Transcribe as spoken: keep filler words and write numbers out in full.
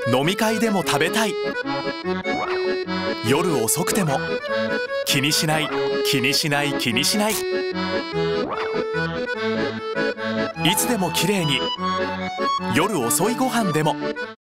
飲み会でも食べたい。夜遅くても気にしない気にしない気にしない。いつでもきれいに。夜遅いご飯でも